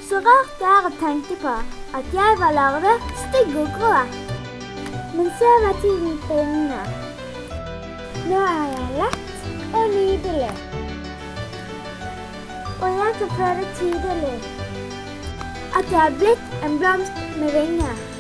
Så rart det å tenke på at jeg var larve, stygg og grå. Men så var tiden inne. Nå er jeg lett og nydelig. Og jeg kan føle tydelig at jeg har blitt en blomst med vinger.